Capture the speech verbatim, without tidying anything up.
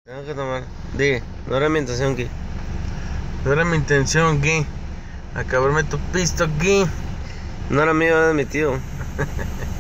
Tengo que tomar. Dije, no era mi intención que. No era mi intención, ¿qué? Acabarme tu pisto, ¿qué? No era mío, era de mi tío.